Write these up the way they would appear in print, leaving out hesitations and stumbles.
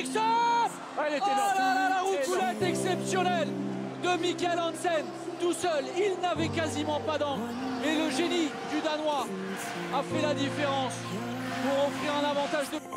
Eriksson. Elle était Oh là là, la roucoulette exceptionnelle de Mikkel Hansen. Tout seul, il n'avait quasiment pas d'angle. Et le génie du Danois a fait la différence pour offrir un avantage de...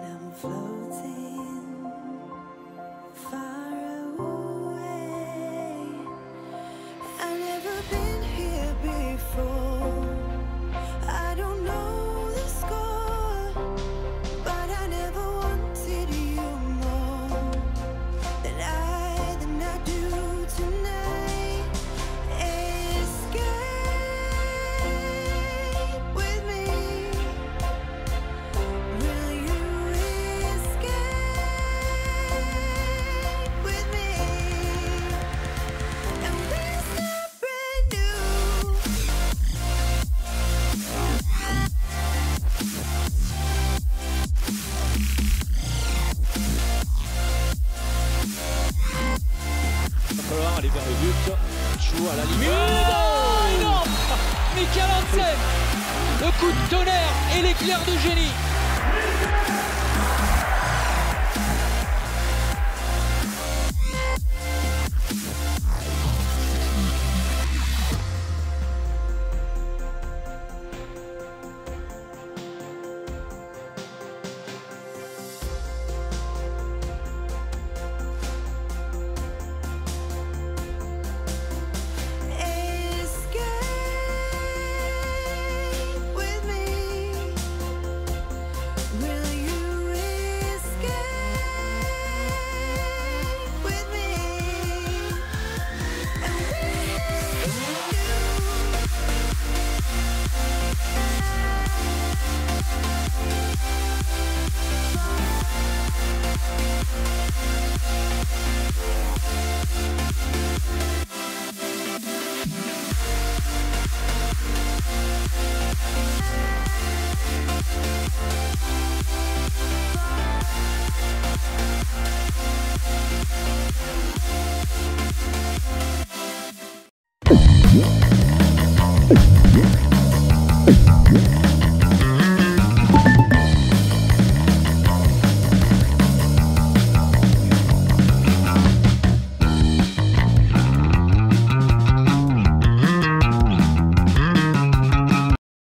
Aller vers le but, Chou à la limite. Oh, énorme Mikkel Hansen, le coup de tonnerre et l'éclair de génie.